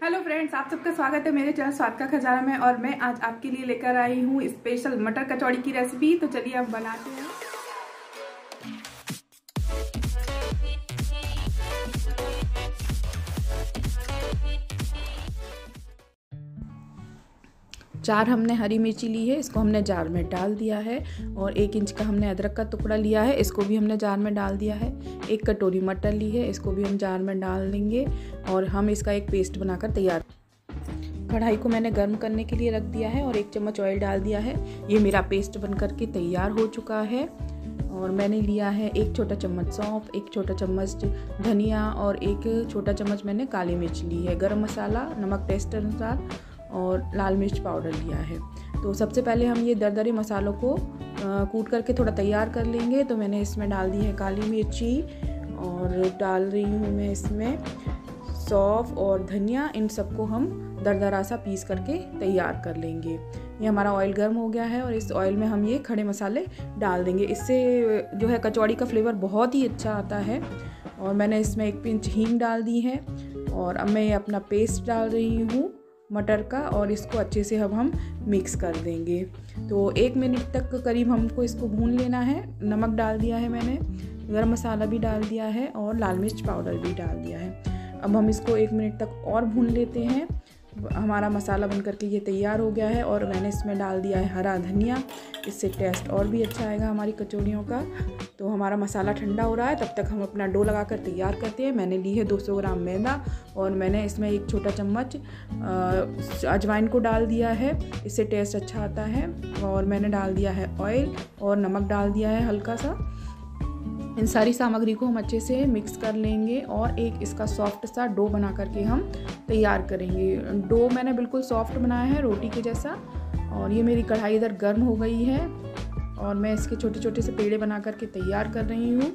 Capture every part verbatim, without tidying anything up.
Hello friends, आप सबका स्वागत है मेरे चैनल स्वाद का खजाना में। और मैं आज आपके लिए लेकर आई हूँ स्पेशल मटर कचौड़ी की रेसिपी। तो चलिए अब बनाते हैं। चार हमने हरी मिर्ची ली है, इसको हमने जार में डाल दिया है। और एक इंच का हमने अदरक का टुकड़ा लिया है, इसको भी हमने जार में डाल दिया है। एक कटोरी मटर ली है, इसको भी हम जार में डाल देंगे और हम इसका एक पेस्ट बनाकर तैयार। कढ़ाई को मैंने गर्म करने के लिए रख दिया है और एक चम्मच ऑयल डाल दिया है। ये मेरा पेस्ट बन करके तैयार हो चुका है। और मैंने लिया है एक छोटा चम्मच सौंफ, एक छोटा चम्मच धनिया और एक छोटा चम्मच मैंने काली मिर्च ली है। गरम मसाला, नमक टेस्ट अनुसार और लाल मिर्च पाउडर लिया है। तो सबसे पहले हम ये दरदरे मसालों को कूट करके थोड़ा तैयार कर लेंगे। तो मैंने इसमें डाल दी है काली मिर्ची और डाल रही हूँ मैं इसमें सौंफ और धनिया। इन सबको हम दरदरा सा पीस करके तैयार कर लेंगे। ये हमारा ऑयल गर्म हो गया है और इस ऑयल में हम ये खड़े मसाले डाल देंगे। इससे जो है कचौड़ी का फ्लेवर बहुत ही अच्छा आता है। और मैंने इसमें एक पिंच हींग डाल दी है। और अब मैं ये अपना पेस्ट डाल रही हूँ मटर का और इसको अच्छे से अब हम मिक्स कर देंगे। तो एक मिनट तक करीब हमको इसको भून लेना है। नमक डाल दिया है मैंने, गरम मसाला भी डाल दिया है और लाल मिर्च पाउडर भी डाल दिया है। अब हम इसको एक मिनट तक और भून लेते हैं। हमारा मसाला बन करके ये तैयार हो गया है और मैंने इसमें डाल दिया है हरा धनिया। इससे टेस्ट और भी अच्छा आएगा हमारी कचौड़ियों का। तो हमारा मसाला ठंडा हो रहा है, तब तक हम अपना डो लगाकर तैयार करते हैं। मैंने ली है दो सौ ग्राम मैदा और मैंने इसमें एक छोटा चम्मच अजवाइन को डाल दिया है, इससे टेस्ट अच्छा आता है। और मैंने डाल दिया है ऑयल और नमक डाल दिया है हल्का सा। इन सारी सामग्री को हम अच्छे से मिक्स कर लेंगे और एक इसका सॉफ्ट सा डो बना करके हम तैयार करेंगे। डो मैंने बिल्कुल सॉफ्ट बनाया है, रोटी के जैसा। और ये मेरी कढ़ाई इधर गर्म हो गई है और मैं इसके छोटे छोटे से पेड़े बना करके तैयार कर रही हूँ।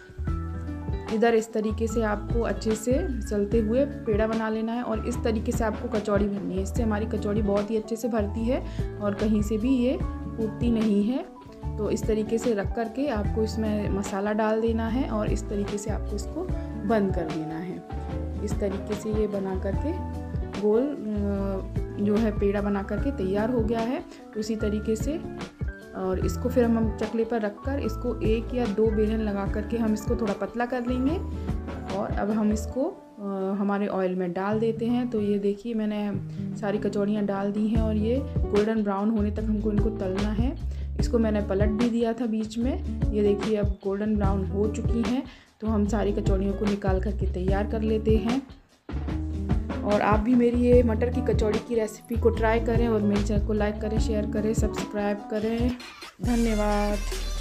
इधर इस तरीके से आपको अच्छे से चलते हुए पेड़ा बना लेना है और इस तरीके से आपको कचौड़ी भरनी है। इससे हमारी कचौड़ी बहुत ही अच्छे से भरती है और कहीं से भी ये टूटती नहीं है। तो इस तरीके से रख करके आपको इसमें मसाला डाल देना है और इस तरीके से आपको इसको बंद कर देना है। इस तरीके से ये बना करके गोल जो है पेड़ा बना करके तैयार हो गया है। उसी तरीके से और इसको फिर हम चकले पर रख कर इसको एक या दो बेलन लगा करके हम इसको थोड़ा पतला कर लेंगे। और अब हम इसको हमारे ऑयल में डाल देते हैं। तो ये देखिए मैंने सारी कचौड़ियाँ डाल दी हैं और ये गोल्डन ब्राउन होने तक हमको इनको तलना है। इसको मैंने पलट भी दिया था बीच में। ये देखिए अब गोल्डन ब्राउन हो चुकी हैं। तो हम सारी कचौड़ियों को निकाल करके तैयार कर लेते हैं। और आप भी मेरी ये मटर की कचौड़ी की रेसिपी को ट्राई करें और मेरे चैनल को लाइक करें, शेयर करें, सब्सक्राइब करें। धन्यवाद।